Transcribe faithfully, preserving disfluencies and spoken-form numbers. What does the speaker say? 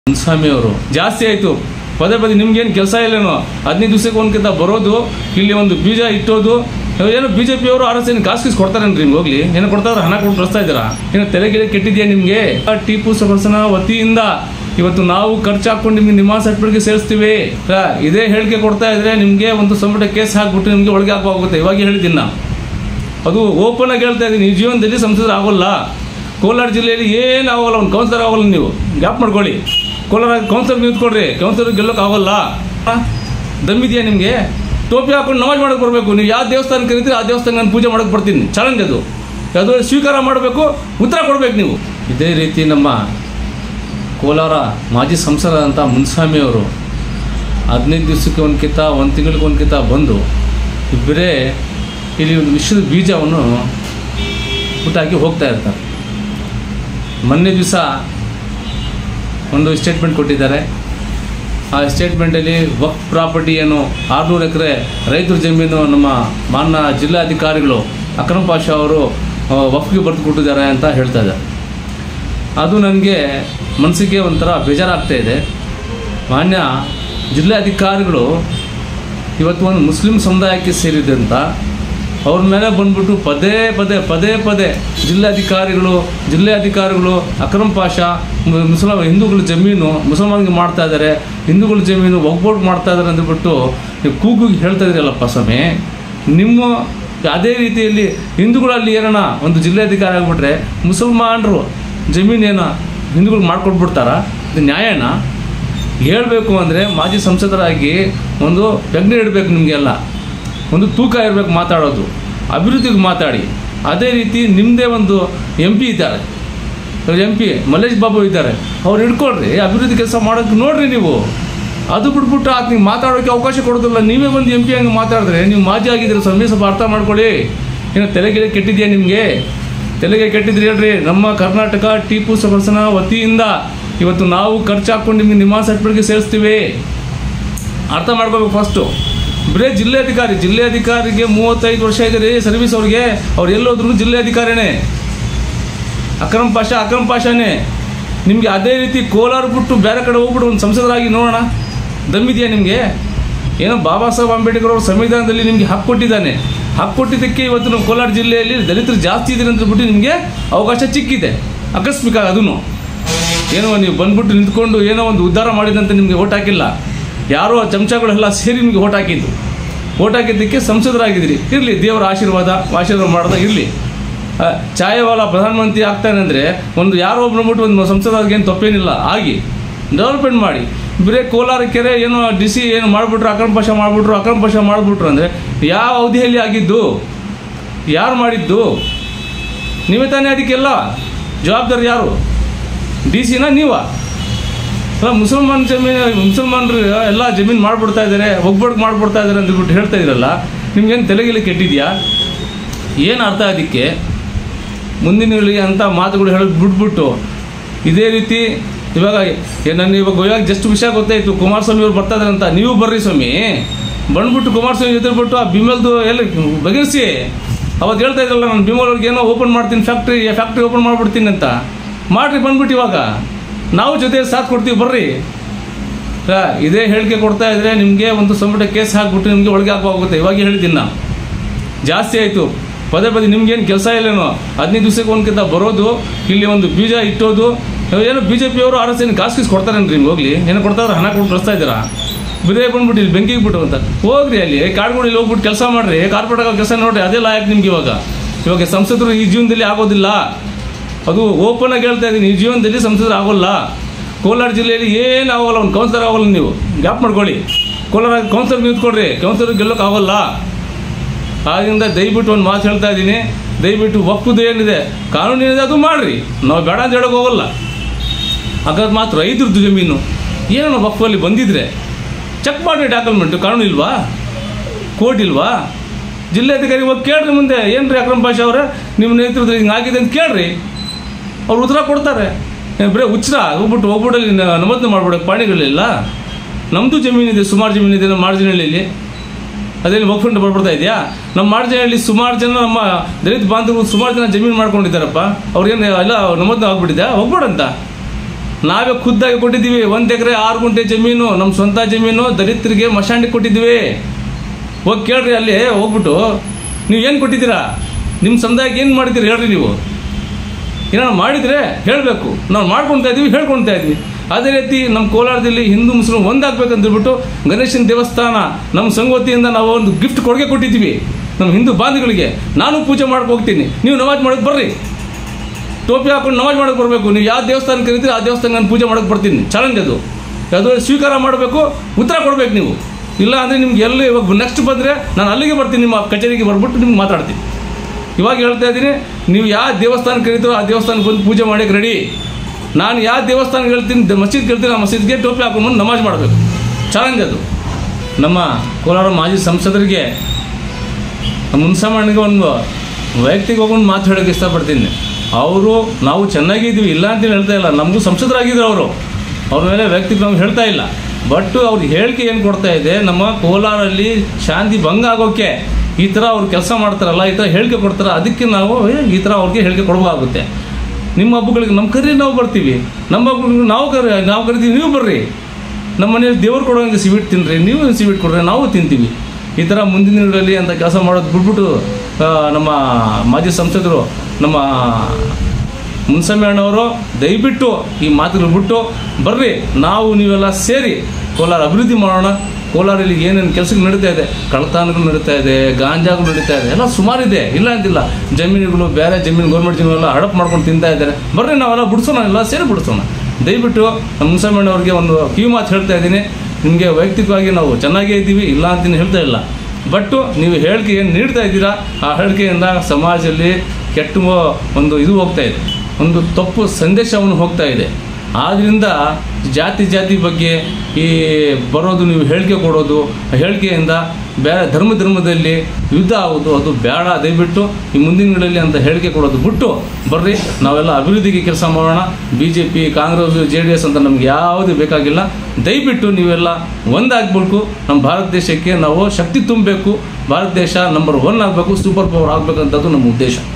ಮುನ್ಸ್ವಾಮಿ ಅವರು ಜಾಸ್ತಿ ಆಯಿತು. ಪದೇ ಪದೇ ನಿಮ್ಗೇನು ಕೆಲಸ ಇಲ್ಲೇನೋ, ಹದಿನೈದು ದಿವಸಕ್ಕೆ ಒಂದ್ಕಿಂತ ಬರೋದು, ಇಲ್ಲಿ ಒಂದು ಬೀಜ ಇಟ್ಟೋದು. ಏನೋ ಬಿ ಜೆ ಪಿಯವರು ಆರ್ ಎಸ್ ಏನು ಕಾಸು ಕೀಸ್ ಕೊಡ್ತಾರೇನ್ರಿ ನಿಮ್ಗೆ? ಹೋಗ್ಲಿ, ಏನೋ ಕೊಡ್ತಾರ, ಹಣ ಕೊಟ್ಟು ಕಳಿಸ್ತಾ ಇದ್ದೀರಾ? ಏನೋ ತಲೆಗಿಲೆ ಕೆಟ್ಟಿದೆಯಾ ನಿಮಗೆ? ಟಿಪ್ಪು ಸುಲ್ತಾನ್ ವತಿಯಿಂದ ಇವತ್ತು ನಾವು ಖರ್ಚು ಹಾಕೊಂಡು ನಿಮ್ಗೆ ನಿವಾಸ ಸರ್ಟಿಫಿಕೇಟ್ ಸೇರಿಸ್ತೀವಿ, ಇದೇ ಹೇಳಿಕೆ ಕೊಡ್ತಾ ಇದ್ರೆ ನಿಮಗೆ ಒಂದು ಸಂಪುಟ ಕೇಸ್ ಹಾಕ್ಬಿಟ್ಟು ನಿಮಗೆ ಒಳಗೆ ಹಾಕುವಾಗುತ್ತೆ. ಇವಾಗ ಹೇಳಿದ್ದೀನಿ ನಾ, ಅದು ಓಪನ್ ಆಗಿ ಹೇಳ್ತಾ ಇದ್ದೀನಿ. ಈ ಜೀವನದಲ್ಲಿ ಸಂಸದರು ಆಗೋಲ್ಲ. ಕೋಲಾರ ಜಿಲ್ಲೆಯಲ್ಲಿ ಏನು ಆಗೋಲ್ಲ, ಒಂದು ಕೌನ್ಸಿಲರ್ ಆಗೋಲ್ಲ. ನೀವು ಗ್ಯಾಪ್ ಮಾಡ್ಕೊಳ್ಳಿ. ಕೋಲಾರ ಕೌನ್ಸಿಲರ್ ನಿಂತ್ಕೊಡ್ರಿ, ಕೌನ್ಸಿಲರ್ ಗೆಲ್ಲೋಕೆ ಆಗೋಲ್ಲ. ದಮ್ಮಿದೆಯಾ ನಿಮಗೆ? ಟೋಪಿ ಹಾಕೊಂಡು ನಮಾಜ್ ಮಾಡೋಕೆ ಬರಬೇಕು. ನೀವು ಯಾವ ದೇವಸ್ಥಾನ ಕರೀತೀರಿ ಆ ದೇವಸ್ಥಾನ ನಾನು ಪೂಜೆ ಮಾಡೋಕೆ ಬರ್ತೀನಿ. ಚಾಲೆಂಜ್ ಅದು. ಅದು ಸ್ವೀಕಾರ ಮಾಡಬೇಕು, ಉತ್ತರ ಕೊಡಬೇಕು ನೀವು. ಇದೇ ರೀತಿ ನಮ್ಮ ಕೋಲಾರ ಮಾಜಿ ಸಂಸದರಂಥ ಮುನ್ಸ್ವಾಮಿ ಅವರು ಹದಿನೈದು ದಿವಸಕ್ಕೆ ಒಂದ್ಕಿಂತ ಒಂದು ತಿಂಗಳಿಗೆ ಒಂದ್ಕಿಂತ ಬಂದು ಇಬ್ಬರೇ ಇಲ್ಲಿ ಒಂದು ವಿಶ್ವದ ಬೀಜವನ್ನು ಹುಟ್ಟಾಕಿ ಹೋಗ್ತಾ ಇರ್ತಾರೆ. ಮೊನ್ನೆ ದಿವಸ ಒಂದು ಸ್ಟೇಟ್ಮೆಂಟ್ ಕೊಟ್ಟಿದ್ದಾರೆ. ಆ ಸ್ಟೇಟ್ಮೆಂಟಲ್ಲಿ ವಕ್ಫ್ ಪ್ರಾಪರ್ಟಿ ಏನು ಆರುನೂರು ಎಕರೆ ರೈತರ ಜಮೀನು ನಮ್ಮ ಮಾನ್ಯ ಜಿಲ್ಲಾಧಿಕಾರಿಗಳು ಅಕ್ರಮ್ ಪಾಷಾ ಅವರು ವಕ್ಫ್ಗೆ ಬರೆದು ಕೊಟ್ಟಿದ್ದಾರೆ ಅಂತ ಹೇಳ್ತಾ ಇದ್ದಾರೆ. ಅದು ನನಗೆ ಮನಸ್ಸಿಗೆ ಒಂಥರ ಬೇಜಾರಾಗ್ತಾ ಇದೆ. ಮಾನ್ಯ ಜಿಲ್ಲಾಧಿಕಾರಿಗಳು ಇವತ್ತು ಒಂದು ಮುಸ್ಲಿಂ ಸಮುದಾಯಕ್ಕೆ ಸೇರಿದಂಥ ಅವ್ರ ಮೇಲೆ ಬಂದ್ಬಿಟ್ಟು ಪದೇ ಪದೇ ಪದೇ ಪದೇ ಜಿಲ್ಲಾಧಿಕಾರಿಗಳು ಜಿಲ್ಲಾಧಿಕಾರಿಗಳು ಅಕ್ರಮ್ ಪಾಷಾ ಮುಸಲ್ಮಾನ ಹಿಂದೂಗಳ ಜಮೀನು ಮುಸಲ್ಮಾನಿಗೆ ಮಾಡ್ತಾ ಇದ್ದಾರೆ, ಹಿಂದೂಗಳ ಜಮೀನು ಒಗ್ಗೂಡು ಮಾಡ್ತಾ ಇದ್ದಾರೆ ಅಂದ್ಬಿಟ್ಟು ನೀವು ಕೂಗಿಗೆ ಹೇಳ್ತಾ ಇದ್ದೀರಲ್ಲಪ್ಪ ಸ್ವಾಮಿ. ನಿಮ್ಮ ಅದೇ ರೀತಿಯಲ್ಲಿ ಹಿಂದೂಗಳಲ್ಲಿ ಏನೋ ಒಂದು ಜಿಲ್ಲಾಧಿಕಾರಿ ಆಗಿಬಿಟ್ರೆ ಮುಸಲ್ಮಾನರು ಜಮೀನೇನೋ ಹಿಂದೂಗಳು ಮಾಡ್ಕೊಟ್ಬಿಡ್ತಾರಾ? ಇದು ನ್ಯಾಯನ? ಹೇಳಬೇಕು ಅಂದರೆ ಮಾಜಿ ಸಂಸದರಾಗಿ ಒಂದು ಪ್ರಜ್ಞೆ ಇಡಬೇಕು. ನಿಮಗೆಲ್ಲ ಒಂದು ತೂಕ ಇರಬೇಕು ಮಾತಾಡೋದು. ಅಭಿವೃದ್ಧಿಗೆ ಮಾತಾಡಿ. ಅದೇ ರೀತಿ ನಿಮ್ಮದೇ ಒಂದು ಎಂ ಪಿ ಇದ್ದಾರೆ, ಎಂ ಪಿ ಮಲ್ಲೇಶ್ ಬಾಬು ಇದ್ದಾರೆ, ಅವ್ರು ಹಿಡ್ಕೊಳ್ರಿ, ಅಭಿವೃದ್ಧಿ ಕೆಲಸ ಮಾಡೋಕ್ಕೆ ನೋಡ್ರಿ ನೀವು. ಅದು ಬಿಟ್ಬಿಟ್ಟು ಆತನಿಗೆ ಮಾತಾಡೋಕ್ಕೆ ಅವಕಾಶ ಕೊಡೋದಿಲ್ಲ. ನೀವೇ ಒಂದು ಎಂ ಪಿ ಹಂಗೆ ಮಾತಾಡಿದ್ರೆ ನೀವು ಮಾಜಿ ಆಗಿದ್ದೀರಿ ಸ್ವಾಮಿ, ಸ್ವಲ್ಪ ಅರ್ಥ ಮಾಡ್ಕೊಳ್ಳಿ. ಏನೋ ತಲೆಗೆ ಕೆಟ್ಟಿದೆಯಾ ನಿಮಗೆ? ತಲೆಗೆ ಕೆಟ್ಟಿದ್ರಿ ಹೇಳ್ರಿ. ನಮ್ಮ ಕರ್ನಾಟಕ ಟಿಪ್ಪು ಸುಲ್ತಾನ್ ವತಿಯಿಂದ ಇವತ್ತು ನಾವು ಖರ್ಚು ಹಾಕ್ಕೊಂಡು ನಿಮಗೆ ನಿವಾಸ ಸರ್ಟಿಫಿಕೇಟ್ ಸೇರಿಸ್ತೀವಿ. ಅರ್ಥ ಮಾಡ್ಕೋಬೇಕು ಫಸ್ಟು. ಬರೇ ಜಿಲ್ಲಾಧಿಕಾರಿ ಜಿಲ್ಲಾಧಿಕಾರಿಗೆ ಮೂವತ್ತೈದು ವರ್ಷ ಇದೆ ರೀ ಸರ್ವಿಸ್ ಅವ್ರಿಗೆ. ಅವ್ರು ಎಲ್ಲೋದ್ರೂ ಜಿಲ್ಲಾಧಿಕಾರಿನೇ. ಅಕ್ರಮ್ ಪಾಷಾ ಅಕ್ರಮ್ ಪಾಷಾನೇ. ನಿಮಗೆ ಅದೇ ರೀತಿ ಕೋಲಾರ ಬಿಟ್ಟು ಬೇರೆ ಕಡೆ ಹೋಗ್ಬಿಟ್ಟು ಒಂದು ಸಂಸದರಾಗಿ ನೋಡೋಣ. ದಮ್ಮಿದೆಯಾ ನಿಮಗೆ? ಏನೋ ಬಾಬಾ ಸಾಹೇಬ್ ಅಂಬೇಡ್ಕರ್ ಅವರು ಸಂವಿಧಾನದಲ್ಲಿ ನಿಮಗೆ ಹಕ್ಕು ಕೊಟ್ಟಿದ್ದಾನೆ. ಹಕ್ಕು ಕೊಟ್ಟಿದ್ದಕ್ಕೆ ಇವತ್ತು ನಮ್ಮ ಕೋಲಾರ ಜಿಲ್ಲೆಯಲ್ಲಿ ದಲಿತರು ಜಾಸ್ತಿ ಇದ್ದೀರಿ ಅಂತ ಬಿಟ್ಟು ನಿಮಗೆ ಅವಕಾಶ ಚಿಕ್ಕಿದೆ ಆಕಸ್ಮಿಕ. ಅದನ್ನು ಏನೋ ನೀವು ಬಂದ್ಬಿಟ್ಟು ನಿಂತ್ಕೊಂಡು ಏನೋ ಒಂದು ಉದ್ಧಾರ ಮಾಡಿದಂತೆ ನಿಮಗೆ ಓಟ್ ಹಾಕಿಲ್ಲ. ಯಾರೋ ಚಮಚಗಳೆಲ್ಲ ಸೇರಿ ನಿಮಗೆ ಓಟ್ ಹಾಕಿದ್ದು. ಓಟ್ ಹಾಕಿದ್ದಕ್ಕೆ ಸಂಸದರಾಗಿದ್ದೀರಿ. ಇರಲಿ, ದೇವರ ಆಶೀರ್ವಾದ ಆಶೀರ್ವಾದ ಮಾಡ್ದ ಇರಲಿ. ಛಾಯಾವಾಲ ಪ್ರಧಾನಮಂತ್ರಿ ಆಗ್ತಾನೆ ಅಂದರೆ ಒಂದು ಯಾರೋ ಒಬ್ಬರು ಬಿಟ್ಟು ಒಂದು ಸಂಸದರಿಗೇನು ತಪ್ಪೇನಿಲ್ಲ. ಆಗಿ ಡೆವಲಪ್ಮೆಂಟ್ ಮಾಡಿ. ಬರೀ ಕೋಲಾರ ಕೆರೆ ಏನೋ ಡಿ ಸಿ ಏನು ಮಾಡಿಬಿಟ್ರು, ಅಕ್ರಮ್ ಪಾಷಾ ಮಾಡಿಬಿಟ್ರು ಅಕ್ರಮ್ ಪಾಷಾ ಮಾಡಿಬಿಟ್ರು ಅಂದರೆ ಯಾವ ಅವಧಿಯಲ್ಲಿ ಆಗಿದ್ದು? ಯಾರು ಮಾಡಿದ್ದು? ನೀವೇ ತಾನೇ. ಅದಕ್ಕೆಲ್ಲ ಜವಾಬ್ದಾರಿ ಯಾರು? ಡಿ ಸಿನ ನೀವ? ಅಲ್ಲ, ಮುಸಲ್ಮಾನ್ ಜಮೀನು ಮುಸಲ್ಮಾನರು ಎಲ್ಲ ಜಮೀನು ಮಾಡಿಬಿಡ್ತಾ ಇದ್ದಾರೆ, ಒಗ್ಗಟ್ಟು ಮಾಡಿಬಿಡ್ತಾ ಇದ್ದಾರೆ ಅಂದ್ಬಿಟ್ಟು ಹೇಳ್ತಾ ಇದ್ದೀರಲ್ಲ. ನಿಮ್ಗೇನು ತಲೆಗಿಲೆ ಕೆಟ್ಟಿದೆಯಾ? ಏನು ಅರ್ಥ? ಅದಕ್ಕೆ ಮುಂದಿನ ಅಂಥ ಮಾತುಗಳು ಹೇಳೋದು ಬಿಟ್ಬಿಟ್ಟು ಇದೇ ರೀತಿ ಇವಾಗ ನನ್ನ ಇವಾಗ ಇವಾಗ ಜಸ್ಟ್ ವಿಷಯ ಗೊತ್ತಾಯಿತು. ಕುಮಾರಸ್ವಾಮಿ ಅವ್ರು ಬರ್ತಾ ಇದ್ದಾರೆ ಅಂತ. ನೀವು ಬರ್ರಿ ಸ್ವಾಮಿ, ಬಂದ್ಬಿಟ್ಟು ಕುಮಾರಸ್ವಾಮಿ ಎದುರುಬಿಟ್ಟು ಆ ಬಿಮಲ್ದು ಎಲ್ಲ ಬಗೆಹರಿಸಿ. ಅವತ್ತು ಹೇಳ್ತಾ ಇದ್ರಲ್ಲ, ನಾನು ಬಿಮಲ್ ಅವ್ರಿಗೆ ಏನೋ ಓಪನ್ ಮಾಡ್ತೀನಿ, ಫ್ಯಾಕ್ಟ್ರಿ ಫ್ಯಾಕ್ಟ್ರಿ ಓಪನ್ ಮಾಡಿಬಿಡ್ತೀನಿ ಅಂತ. ಮಾಡಿರಿ ಬಂದ್ಬಿಟ್ಟು. ಇವಾಗ ನಾವು ಜೊತೆ ಸಾಥ್ ಕೊಡ್ತೀವಿ, ಬರ್ರಿ. ಇದೇ ಹೇಳಿಕೆ ಕೊಡ್ತಾ ಇದ್ರೆ ನಿಮಗೆ ಒಂದು ಸಂಪುಟ ಕೇಸ್ ಹಾಕ್ಬಿಟ್ಟು ನಿಮಗೆ ಒಳಗೆ ಹಾಕುವಾಗುತ್ತೆ. ಇವಾಗ ಹೇಳಿದ್ದೀನಿ ನಾ, ಜಾಸ್ತಿ ಆಯಿತು. ಪದೇ ಪದೇ ನಿಮ್ಗೇನು ಕೆಲಸ ಇಲ್ಲೇನೋ, ಹದಿನೈದು ದಿವಸಕ್ಕೆ ಒಂದ್ಕಿಂತ ಬರೋದು, ಇಲ್ಲಿ ಒಂದು ಬೀಜ ಇಟ್ಟೋದು. ಏನೋ ಬಿ ಜೆ ಪಿಯವರು ಆರ್ ಎಸ್ ಏನು ಕಾಸು ಕೀಸ್ ಕೊಡ್ತಾರೇನ್ರಿ ನಿಮ್ಗೆ? ಹೋಗ್ಲಿ, ಏನೋ ಕೊಡ್ತಾರ, ಹಣ ಕೊಟ್ಟು ಕಳಿಸ್ತಾ ಇದ್ದೀರಾ? ಬಿದೇ ಬಂದ್ಬಿಟ್ಟು ಇಲ್ಲಿ ಬೆಂಕಿಗೆ ಬಿಟ್ಟು ಅಂತ ಹೋಗ್ರಿ. ಅಲ್ಲಿ ಕಾಡ್ಗುಡಿಲಿ ಹೋಗ್ಬಿಟ್ಟು ಕೆಲಸ ಮಾಡಿರಿ, ಕಾರ್ಪೊರೇಟ್ ಆಗೋ ಕೆಲಸ ನೋಡಿರಿ. ಅದೇ ಲಾಯಕ್ ನಿಮ್ಗೆ. ಇವಾಗ ಇವಾಗ ಸಂಸದರು ಈ ಜೀವನದಲ್ಲಿ ಆಗೋದಿಲ್ಲ. ಅದು ಓಪನ್ ಆಗಿ ಹೇಳ್ತಾ ಇದ್ದೀನಿ. ಈ ಜೀವನದಲ್ಲಿ ಸಂಸದರು ಆಗೋಲ್ಲ. ಕೋಲಾರ ಜಿಲ್ಲೆಯಲ್ಲಿ ಏನು ಆಗೋಲ್ಲ, ಒಂದು ಕೌನ್ಸಿಲರ್ ಆಗೋಲ್ಲ. ನೀವು ಗ್ಯಾಪ್ ಮಾಡ್ಕೊಳ್ಳಿ. ಕೋಲಾರ ಕೌನ್ಸಿಲರ್ ನಿಂತ್ಕೊಡ್ರಿ, ಕೌನ್ಸಿಲರ್ ಗೆಲ್ಲೋಕೆ ಆಗೋಲ್ಲ. ಆದ್ದರಿಂದ ದಯವಿಟ್ಟು ಒಂದು ಮಾತು ಹೇಳ್ತಾ ಇದ್ದೀನಿ. ದಯವಿಟ್ಟು ವಕ್ಫದ್ದು ಏನಿದೆ ಕಾನೂನು ಏನಿದೆ ಅದು ಮಾಡಿರಿ. ನಾವು ಬೇಡ ಅಂತ ಹೇಳೋಕೆ ಹೋಗಲ್ಲ. ಹಾಗಾದ್ರೆ ಮಾತ್ರ ರೈತರದ್ದು ಜಮೀನು ಏನೋ ವಕ್ಫಲ್ಲಿ ಬಂದಿದ್ರೆ ಚೆಕ್ ಮಾಡಿ. ಡಾಕ್ಯುಮೆಂಟು ಕಾನೂನು ಇಲ್ವಾ? ಕೋರ್ಟ್ ಇಲ್ವಾ? ಜಿಲ್ಲಾಧಿಕಾರಿ ಹೋಗಿ ಕೇಳ್ರಿ ಮುಂದೆ, ಏನು ರೀ ಅಕ್ರಮ್ ಪಾಷಾ ಅವರೇ ನಿಮ್ಮ ನೇತೃತ್ವದಲ್ಲಿ ಹಿಂಗೆ ಆಗಿದೆ ಅಂತ ಕೇಳ್ರಿ. ಅವ್ರು ಉತ್ತರ ಕೊಡ್ತಾರೆ. ಬರೀ ಹುಚ್ಚರ ಹೋಗ್ಬಿಟ್ಟು ಹೋಗ್ಬಿಟ್ಟಲ್ಲಿ ನಮ್ಮದನ್ನ ಮಾಡ್ಬಿಡೋಕೆ ಪಾಣಿಗಳಿಲ್ಲ. ನಮ್ಮದು ಜಮೀನಿದೆ, ಸುಮಾರು ಜಮೀನಿದೆ ನಮ್ಮ ಮಾರ್ಜಿನಹಳ್ಳಿಯಲ್ಲಿ. ಅದೇನು ವಕ್ಫ್ ಫಂಡ್ ಬರ್ಬಿಡ್ತಾ ಇದೆಯಾ? ನಮ್ಮ ಮಾರ್ಜಿನಹಳ್ಳಿ ಸುಮಾರು ಜನ ನಮ್ಮ ದಲಿತ ಬಾಂಧವರು ಸುಮಾರು ಜನ ಜಮೀನು ಮಾಡ್ಕೊಂಡಿದ್ದಾರಪ್ಪ. ಅವ್ರಿಗೇನು ಎಲ್ಲ ನಮ್ಮದನ್ನ ಆಗ್ಬಿಟ್ಟಿದೆ ಹೋಗ್ಬೇಡಂತ. ನಾವೇ ಖುದ್ದಾಗಿ ಕೊಟ್ಟಿದ್ದೀವಿ. ಒಂದು ಎಕರೆ ಆರು ಗುಂಟೆ ಜಮೀನು ನಮ್ಮ ಸ್ವಂತ ಜಮೀನು ದಲಿತರಿಗೆ ಮಶಾಂಡಿಗೆ ಕೊಟ್ಟಿದ್ದೀವಿ. ಹೋಗಿ ಕೇಳ್ರಿ, ಅಲ್ಲಿ ಹೋಗ್ಬಿಟ್ಟು ನೀವು ಏನು ಕೊಟ್ಟಿದ್ದೀರಾ, ನಿಮ್ಮ ಸಮುದಾಯಕ್ಕೆ ಏನು ಮಾಡಿದ್ದೀರಿ ಹೇಳ್ರಿ. ನೀವು ಏನಾರು ಮಾಡಿದರೆ ಹೇಳಬೇಕು. ನಾವು ಮಾಡ್ಕೊಳ್ತಾ ಇದ್ದೀವಿ, ಹೇಳ್ಕೊಳ್ತಾ ಇದ್ವಿ. ಅದೇ ರೀತಿ ನಮ್ಮ ಕೋಲಾರದಲ್ಲಿ ಹಿಂದೂ ಮುಸ್ಲಿಂ ಒಂದಾಗಬೇಕಂತೇಳ್ಬಿಟ್ಟು ಗಣೇಶನ ದೇವಸ್ಥಾನ ನಮ್ಮ ಸಂಘ ವತಿಯಿಂದ ನಾವು ಒಂದು ಗಿಫ್ಟ್ ಕೊಡುಗೆ ಕೊಟ್ಟಿದ್ದೀವಿ ನಮ್ಮ ಹಿಂದೂ ಬಾಂಧವಗಳಿಗೆ. ನಾನು ಪೂಜೆ ಮಾಡಕ್ಕೆ ಹೋಗ್ತೀನಿ, ನೀವು ನಮಾಜ್ ಮಾಡೋಕ್ಕೆ ಬರ್ರಿ, ಟೋಪಿ ಹಾಕೊಂಡು ನಮಾಜ್ ಮಾಡೋಕ್ಕೆ ಬರಬೇಕು. ನೀವು ಯಾವ ದೇವಸ್ಥಾನ ಕರೀತೀರಿ ಆ ದೇವಸ್ಥಾನ ನಾನು ಪೂಜೆ ಮಾಡೋಕ್ಕೆ ಬರ್ತೀನಿ. ಚಾಲೆಂಜ್ ಅದು. ಅದು ಸ್ವೀಕಾರ ಮಾಡಬೇಕು, ಉತ್ತರ ಕೊಡಬೇಕು ನೀವು. ಇಲ್ಲ ಅಂದರೆ ನಿಮ್ಗೆ ಎಲ್ಲಿ ಇವಾಗ ನೆಕ್ಸ್ಟ್ ಬಂದರೆ ನಾನು ಅಲ್ಲಿಗೆ ಬರ್ತೀನಿ, ನಿಮ್ಮ ಕಚೇರಿಗೆ ಬರ್ಬಿಟ್ಟು ನಿಮ್ಗೆ ಮಾತಾಡ್ತೀನಿ. ಇವಾಗ ಹೇಳ್ತಾ ಇದ್ದೀನಿ, ನೀವು ಯಾವ ದೇವಸ್ಥಾನ ಕರೀತೀರೋ ಆ ದೇವಸ್ಥಾನಕ್ಕೆ ಬಂದು ಪೂಜೆ ಮಾಡೋಕ್ಕೆ ರೆಡಿ. ನಾನು ಯಾವ ದೇವಸ್ಥಾನಕ್ಕೆ ಹೇಳ್ತೀನಿ, ಮಸೀದ್ ಕೇಳ್ತೀನಿ, ಆ ಮಸೀದ್ಗೆ ಟೋಪಿ ಹಾಕೊಂಡು ಬಂದು ನಮಾಜ್ ಮಾಡಬೇಕು. ಚಾಲೆಂಜ್ ಅದು. ನಮ್ಮ ಕೋಲಾರ ಮಾಜಿ ಸಂಸದರಿಗೆ ಮುನ್ಸಮ್ಮನಿಗೆ ಒಂದು ವೈಯಕ್ತಿಕ ಒಂದು ಮಾತು ಹೇಳೋಕ್ಕೆ ಇಷ್ಟಪಡ್ತೀನಿ. ಅವರು ನಾವು ಚೆನ್ನಾಗಿದ್ದೀವಿ ಇಲ್ಲ ಅಂತೇಳಿ ಹೇಳ್ತಾ ಇಲ್ಲ, ನಮಗೂ ಸಂಸದರಾಗಿದ್ರು ಅವರು. ಅವ್ರ ಮೇಲೆ ವೈಯಕ್ತಿಕ ನಾವು ಹೇಳ್ತಾ ಇಲ್ಲ. ಬಟ್ ಅವ್ರ ಹೇಳಿಕೆ ಏನು ಕೊಡ್ತಾ ಇದೆ, ನಮ್ಮ ಕೋಲಾರಲ್ಲಿ ಶಾಂತಿ ಭಂಗ ಆಗೋಕ್ಕೆ ಈ ಥರ ಅವ್ರು ಕೆಲಸ ಮಾಡ್ತಾರಲ್ಲ, ಈ ಥರ ಹೇಳಿಕೆ ಕೊಡ್ತಾರೆ. ಅದಕ್ಕೆ ನಾವು ಈ ಥರ ಅವ್ರಿಗೆ ಹೇಳಿಕೆ ಕೊಡಬೇಕಾಗುತ್ತೆ. ನಿಮ್ಮ ಹಬ್ಬಗಳಿಗೆ ನಮ್ಮ ಕರಿ ನಾವು ಬರ್ತೀವಿ, ನಮ್ಮ ಹಬ್ಬಗಳಿಗೆ ನಾವು ಕರಿ ನಾವು ಕರಿತೀವಿ, ನೀವು ಬರ್ರಿ. ನಮ್ಮ ಮನೇಲಿ ದೇವ್ರು ಕೊಡೋಂಗೆ ಸ್ವೀಟ್ ತಿನ್ನಿರಿ, ನೀವು ಸ್ವೀಟ್ ಕೊಡ್ರಿ, ನಾವು ತಿಂತೀವಿ. ಈ ಥರ ಮುಂದಿನ ದಿನಗಳಲ್ಲಿ ಅಂತ ಕೆಲಸ ಮಾಡೋದು ಬಿಟ್ಬಿಟ್ಟು ನಮ್ಮ ಮಾಜಿ ಸಂಸದರು ನಮ್ಮ ಮುನ್ಸಮ್ಮಣ್ಣವರು ದಯವಿಟ್ಟು ಈ ಮಾತುಗಳು ಬಿಟ್ಟು ಬರ್ರಿ, ನಾವು ನೀವೆಲ್ಲ ಸೇರಿ ಕೋಲಾರ ಅಭಿವೃದ್ಧಿ ಮಾಡೋಣ. ಕೋಲಾರಲ್ಲಿ ಏನೇನು ಕೆಲಸಗಳು ನಡೀತಾ ಇದೆ, ಕಳ್ಳತನಗಳು ನಡೀತಾ ಇದೆ, ಗಾಂಜಾಗಳು ನಡೀತಾ ಇದೆ, ಎಲ್ಲ ಸುಮಾರಿದೆ, ಇಲ್ಲ ಅಂತಿಲ್ಲ. ಜಮೀನುಗಳು ಬೇರೆ ಜಮೀನು ಗೌರ್ಮೆಂಟ್ ಜಮೀನೆಲ್ಲ ಹಡಪ್ ಮಾಡ್ಕೊಂಡು ತಿಂತಾ ಇದ್ದಾರೆ. ಬರ್ರಿ ನಾವೆಲ್ಲ ಬಿಡಿಸೋಣ, ಎಲ್ಲ ಸೇರಿ ಬಿಡಿಸೋಣ. ದಯವಿಟ್ಟು ನಮ್ಮ ಮುನ್ಸಮ್ಮಣ್ಣವ್ರಿಗೆ ಒಂದು ಕಿವಿ ಮಾತು ಹೇಳ್ತಾ ಇದ್ದೀನಿ. ನಿಮಗೆ ವೈಯಕ್ತಿಕವಾಗಿ ನಾವು ಚೆನ್ನಾಗೇ ಇದ್ದೀವಿ, ಇಲ್ಲ ಅಂತೀನಿ ಹೇಳ್ತಾ ಇಲ್ಲ. ಬಟ್ಟು ನೀವು ಹೇಳಿಕೆ ಏನು ನೀಡ್ತಾ ಇದ್ದೀರಾ, ಆ ಹೇಳಿಕೆಯಿಂದ ಸಮಾಜದಲ್ಲಿ ಕೆಟ್ಟ ಒಂದು ಇದು ಹೋಗ್ತಾ ಇದೆ, ಒಂದು ತಪ್ಪು ಸಂದೇಶವನ್ನು ಹೋಗ್ತಾ ಇದೆ. ಆದ್ದರಿಂದ ಜಾತಿ ಜಾತಿ ಬಗ್ಗೆ ಈ ಬರೋದು, ನೀವು ಹೇಳಿಕೆ ಕೊಡೋದು, ಹೇಳಿಕೆಯಿಂದ ಬೇರೆ ಧರ್ಮ ಧರ್ಮದಲ್ಲಿ ಯುದ್ಧ ಆಗೋದು ಅದು ಬೇಡ. ದಯವಿಟ್ಟು ಈ ಮುಂದಿನ ದಿನಗಳಲ್ಲಿ ಅಂತ ಹೇಳಿಕೆ ಕೊಡೋದು ಬಿಟ್ಟು ಬರ್ರಿ, ನಾವೆಲ್ಲ ಅಭಿವೃದ್ಧಿಗೆ ಕೆಲಸ ಮಾಡೋಣ. B J P, Congress, J D S ಅಂತ ನಮ್ಗೆ ಯಾವುದೂ ಬೇಕಾಗಿಲ್ಲ. ದಯವಿಟ್ಟು ನೀವೆಲ್ಲ ಒಂದಾಗಬೇಕು. ನಮ್ಮ ಭಾರತ ದೇಶಕ್ಕೆ ನಾವು ಶಕ್ತಿ ತುಂಬಬೇಕು. ಭಾರತ ದೇಶ ನಂಬರ್ ಒನ್ ಆಗಬೇಕು, ಸೂಪರ್ ಪವರ್ ಆಗಬೇಕಂಥದ್ದು ನಮ್ಮ ಉದ್ದೇಶ.